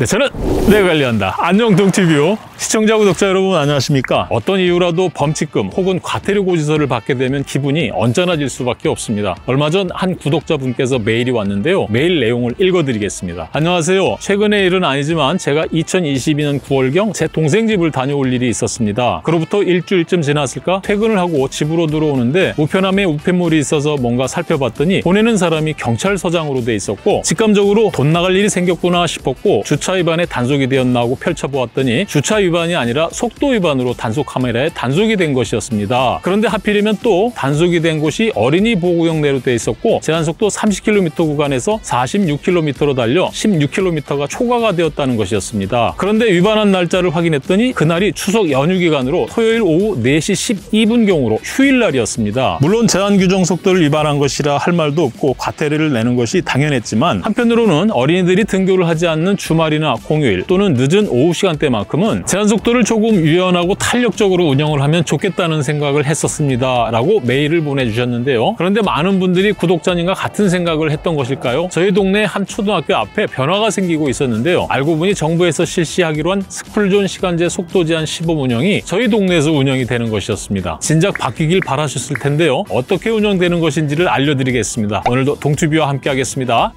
네, 저는 내가 관리한다. 안녕 동티뷰 시청자 구독자 여러분 안녕하십니까? 어떤 이유라도 범칙금 혹은 과태료 고지서를 받게 되면 기분이 언짢아질 수밖에 없습니다. 얼마 전 한 구독자분께서 메일이 왔는데요. 메일 내용을 읽어드리겠습니다. 안녕하세요. 최근의 일은 아니지만 제가 2022년 9월경 제 동생 집을 다녀올 일이 있었습니다. 그로부터 일주일쯤 지났을까 퇴근을 하고 집으로 들어오는데 우편함에 우편물이 있어서 뭔가 살펴봤더니 보내는 사람이 경찰서장으로 돼 있었고 직감적으로 돈 나갈 일이 생겼구나 싶었고 주차 위반에 단속이 되었나 하고 펼쳐보았더니 주차 위반이 아니라 속도 위반으로 단속 카메라에 단속이 된 것이었습니다. 그런데 하필이면 또 단속이 된 곳이 어린이 보호구역 내로 돼 있었고 제한속도 30km 구간에서 46km로 달려 16km가 초과가 되었다는 것이었습니다. 그런데 위반한 날짜를 확인했더니 그날이 추석 연휴 기간으로 토요일 오후 4시 12분경으로 휴일날이었습니다. 물론 제한 규정 속도를 위반한 것이라 할 말도 없고 과태료를 내는 것이 당연했지만 한편으로는 어린이들이 등교를 하지 않는 주말이나 공휴일 또는 늦은 오후 시간대만큼은 제한속도를 조금 유연하고 탄력적으로 운영을 하면 좋겠다는 생각을 했었습니다. 라고 메일을 보내주셨는데요. 그런데 많은 분들이 구독자님과 같은 생각을 했던 것일까요? 저희 동네 한 초등학교 앞에 변화가 생기고 있었는데요. 알고 보니 정부에서 실시하기로 한 스쿨존 시간제 속도 제한 시범 운영이 저희 동네에서 운영이 되는 것이었습니다. 진작 바뀌길 바라셨을 텐데요. 어떻게 운영되는 것인지를 알려드리겠습니다. 오늘도 동튜브와 함께 하겠습니다.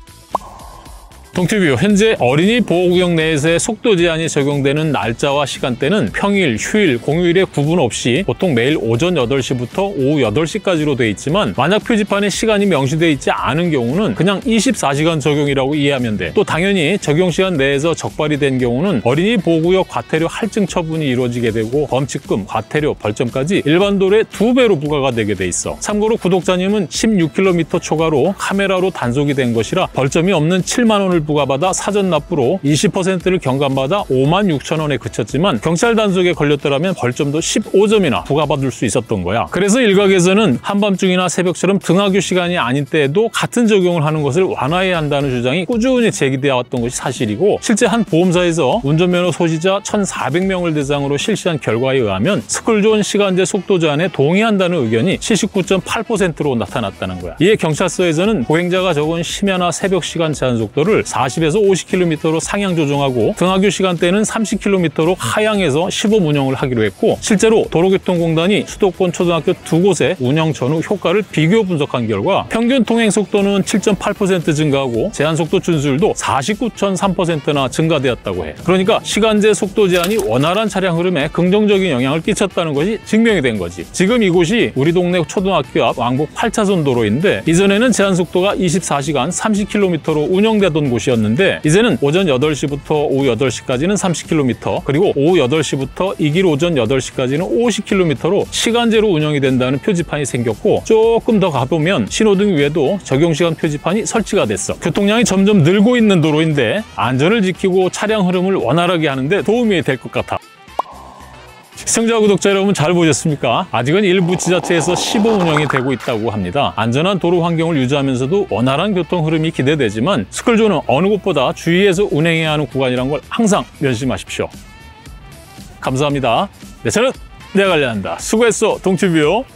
동티뷰 현재 어린이 보호구역 내에서의 속도 제한이 적용되는 날짜와 시간대는 평일, 휴일, 공휴일에 구분 없이 보통 매일 오전 8시부터 오후 8시까지로 돼 있지만 만약 표지판에 시간이 명시되어 있지 않은 경우는 그냥 24시간 적용이라고 이해하면 돼. 또 당연히 적용시간 내에서 적발이 된 경우는 어린이 보호구역 과태료 할증 처분이 이루어지게 되고 범칙금, 과태료, 벌점까지 일반 도로의 2배로 부과가 되게 돼 있어. 참고로 구독자님은 16km 초과로 카메라로 단속이 된 것이라 벌점이 없는 7만 원을 부과받아 사전 납부로 20%를 경감받아 56,000원에 그쳤지만 경찰 단속에 걸렸더라면 벌점도 15점이나 부과받을 수 있었던 거야. 그래서 일각에서는 한밤중이나 새벽처럼 등하교 시간이 아닌 때에도 같은 적용을 하는 것을 완화해야 한다는 주장이 꾸준히 제기되어 왔던 것이 사실이고 실제 한 보험사에서 운전면허 소지자 1,400명을 대상으로 실시한 결과에 의하면 스쿨존 시간제 속도 제한에 동의한다는 의견이 79.8%로 나타났다는 거야. 이에 경찰서에서는 보행자가 적은 심야나 새벽 시간 제한 속도를 40에서 50km로 상향 조정하고 등하교 시간대는 30km로 하향해서 시범 운영을 하기로 했고 실제로 도로교통공단이 수도권 초등학교 2곳의 운영 전후 효과를 비교 분석한 결과 평균 통행 속도는 7.8% 증가하고 제한속도 준수율도 49.3%나 증가되었다고 해. 그러니까 시간제 속도 제한이 원활한 차량 흐름에 긍정적인 영향을 끼쳤다는 것이 증명이 된 거지. 지금 이곳이 우리 동네 초등학교 앞 왕복 8차선 도로인데 이전에는 제한속도가 24시간 30km로 운영되던 곳이었는데 이제는 오전 8시부터 오후 8시까지는 30km 그리고 오후 8시부터 이 길 오전 8시까지는 50km로 시간제로 운영이 된다는 표지판이 생겼고 조금 더 가보면 신호등 위에도 적용시간 표지판이 설치가 됐어. 교통량이 점점 늘고 있는 도로인데 안전을 지키고 차량 흐름을 원활하게 하는데 도움이 될 것 같아. 시청자 구독자 여러분 잘 보셨습니까? 아직은 일부 지자체에서 시범 운영이 되고 있다고 합니다. 안전한 도로 환경을 유지하면서도 원활한 교통 흐름이 기대되지만 스쿨존은 어느 곳보다 주의해서 운행해야 하는 구간이란 걸 항상 명심하십시오. 감사합니다. 네, 저는 내가 관리한다. 수고했어, 동티뷰.